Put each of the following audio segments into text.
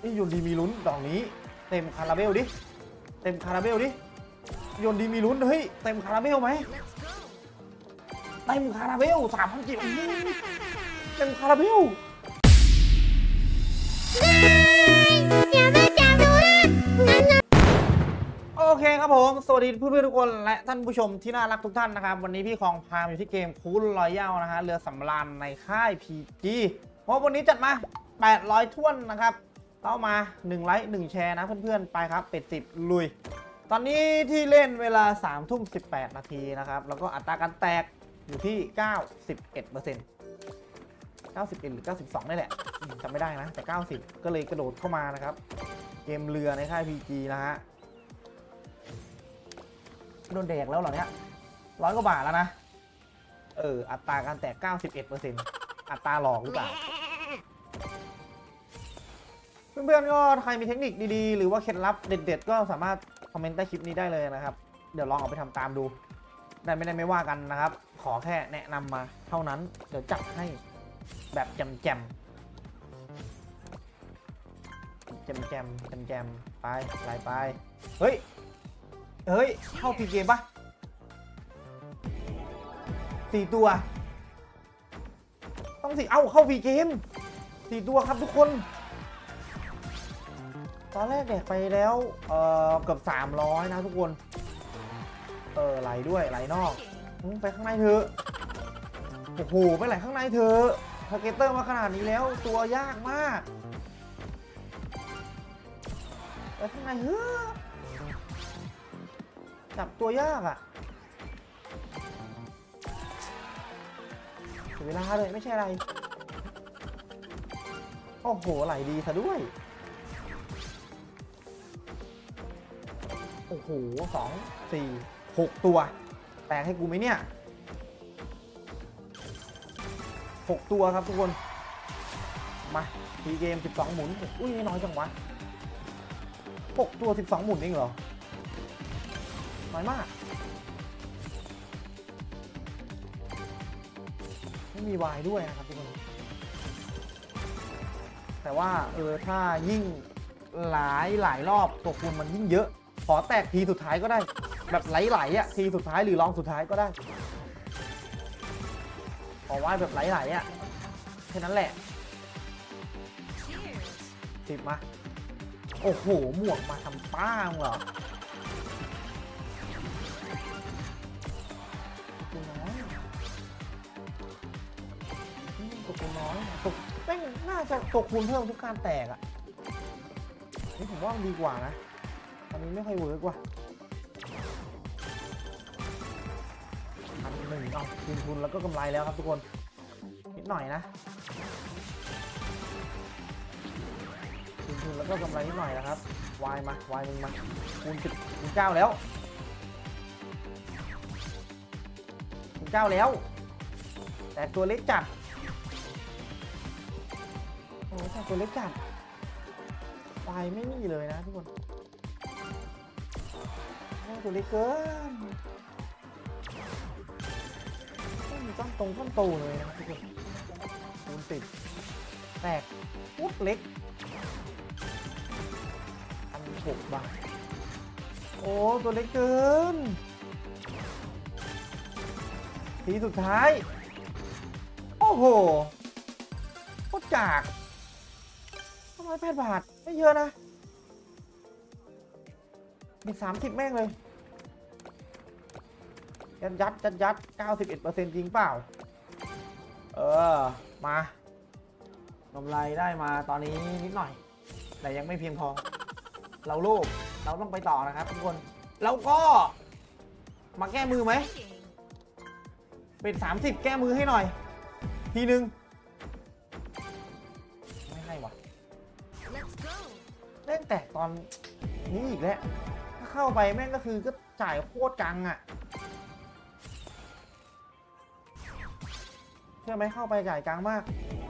นี่โยนดีมีลุ้นดอกนี้เต็มคาราเบลดิเต็มคาราเบลดิโยนดีมีลุ้นเฮ้ยเต็มคาราเบลไหมเต็มคาราเบล3,000กิโลเต็มคาราเบลโอเคครับผมสวัสดีเพื่อนๆทุกคนและท่านผู้ชมที่น่ารักทุกท่านนะครับวันนี้พี่คองพามอยู่ที่เกมคูลรอยัลนะฮะเรือสำราญในค่าย PG เพราะวันนี้จัดมา800ถ้วนนะครับเข้ามา1ไลค์1แชร์นะเพื่อนๆไปครับเป็ด10ลุยตอนนี้ที่เล่นเวลา3:18 นาทีนะครับแล้วก็อัตราการแตกอยู่ที่ 91% 91 หรือ 92นี่แหละจำไม่ได้นะแต่90ก็เลยกระโดดเข้ามานะครับเกมเรือในค่าย PG นะฮะโดนแดกแล้วเหรอเนี่ย100 กว่าบาทแล้วนะอัตราการแตก 91% อัตราหลอกหรือเปล่าเพื่อนๆก็ใครมีเทคนิคดีๆหรือว่าเคล็ดลับเด็ดๆก็สามารถคอมเมนต์ใต้คลิปนี้ได้เลยนะครับเดี๋ยวลองเอาไปทำตามดูได้ไม่ว่ากันนะครับขอแค่แนะนำมาเท่านั้นเดี๋ยวจัดให้แบบแจมไปไหลไปเฮ้ยเข้าพีเกมปะ4 ตัวต้องสิเข้าพีเกม4 ตัวครับทุกคนตอนแรกแดกไปแล้วเกือบ300นะทุกคนไหลด้วยไหลนอกไปข้างในเถอะโอ้โหไปไหลข้างในเถอะทาร์เก็ตเตอร์มาขนาดนี้แล้วตัวยากมากไปข้างในเถอะจับตัวยากอ่ะเสียเวลาเลยไม่ใช่อะไรโอ้โหไหลดีซะด้วยโอ้โห2 4 6 ตัวแตกให้กูไหมเนี่ย6 ตัวครับทุกคนมาทีเกม12 หมุนอุ้ยน้อยจังวะ6 ตัว12 หมุนเองเหรอน้อยมากไม่มีวายด้วยนะครับทุกคนแต่ว่าถ้ายิ่งหลายรอบตัวคูณมันยิ่งเยอะขอแตกทีสุดท้ายก็ได้แบบไหลอ่ะทีสุดท้ายหรือลองสุดท้ายก็ได้ขอวายแบบไหลอ่ะแค่นั้นแหละ10มาโอ้โหหมวกมาทำป้างเหรอตัวน้อยตกแม่งน่าจะตกคูณเพิ่มทุกการแตกอ่ะนี่ผมว่ามันดีกว่านะอันนี้ไม่ค่อยเวิร์กว่ะ1เอาคืนทุนแล้วก็กำไรแล้วครับทุกคนนิดหน่อยนะคืนทุนแล้วก็กำไรนิดหน่อยนะครับวายมึงมาคูณ10คูณ9แล้วคูณ9แล้วแต่ตัวเล็กจัดโอ้แต่ตัวเล็กจัดวายไม่มีเลยนะทุกคนตัวเล็กเกินไม่มีต้นโตเลยนะครับทุกคนคูณ10แตกปุ๊บเล็ก1,600 บาทโอ้ตัวเล็กเกินทีสุดท้ายโอ้โหโคตรจาก108 บาทไม่เยอะนะมี30แม่งเลยยัด 91% จริงเปล่ามากำไรได้มาตอนนี้นิดหน่อยแต่ยังไม่เพียงพอเราโลภเราต้องไปต่อนะครับทุกคนแล้วก็มาแก้มือไหมเป็น30แก้มือให้หน่อยทีนึงไม่ให้วะเล่นแตกตอนนี้อีกแล้วถ้าเข้าไปแม่งก็คือก็จ่ายโคตรกังอ่ะเชื่อไหมเข้าไปจ่ายกลางมาก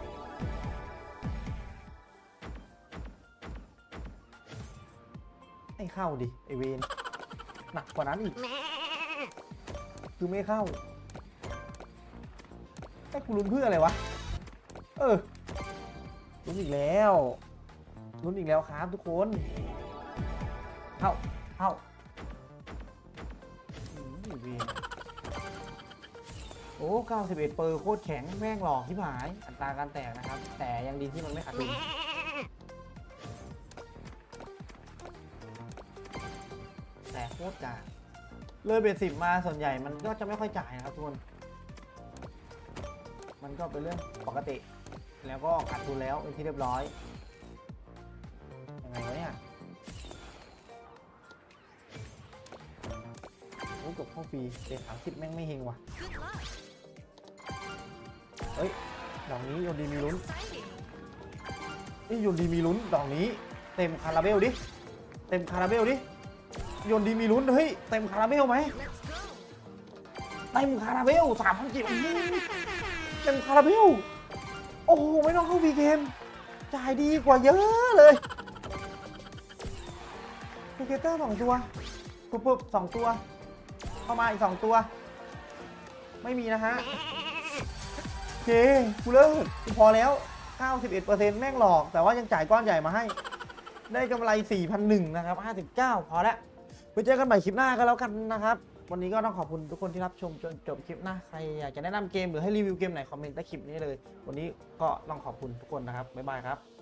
ให้เข้าดิไอเวนหนักกว่านั้นอีกคือไม่เข้าให้กูลุ้นเพื่ออะไรวะลุ้นอีกแล้วลุ้นอีกแล้วครับทุกคนเข้าวีโอ้91เปอร์โคตรแข็งแม่งหลอกที่หายอัตราการแตกนะครับแต่ยังดีที่มันไม่ขาดทุนแต่โคตรจ่ายเลยเบสิบมาส่วนใหญ่มันก็จะไม่ค่อยจ่ายนะครับทุกคนมันก็เป็นเรื่องปกติแล้วก็ขาดทุนแล้วเป็นที่เรียบร้อยยังไงวะเนี่ยโอ้จบเข้าฟรีเด็ก30แม่งไม่เฮงว่ะเฮ้ยดอกนี้โยนดีมีลุ้นนี่โยนดีมีลุ้นดอกนี้เต็มคาราเบลดิเต็มคาราเบลดิโยนดีมีลุ้นเฮ้ยเต็มคาราเบลไหมเต็มคาราเบล3,000กิโลเต็มคาราเบลโอ้โหไม่ต้องเข้าฟรีเกมจ่ายดีกว่าเยอะเลยโปรเกเตอร์2ตัวปุ๊บ2ตัวเข้ามาอีก2ตัวไม่มีนะฮะโอเคกูเลิกกูพอแล้ว 91% แม่งหลอกแต่ว่ายังจ่ายก้อนใหญ่มาให้ได้กำไร 4,100 นะครับ59พอแล้วไปเจอกันใหม่คลิปหน้าก็แล้วกันนะครับวันนี้ก็ต้องขอบคุณทุกคนที่รับชมจนจบคลิปนะใครอยากจะแนะนำเกมหรือให้รีวิวเกมไหนคอมเมนต์ใต้คลิปนี้เลยวันนี้ก็ต้องขอบคุณทุกคนนะครับบ๊ายบายครับ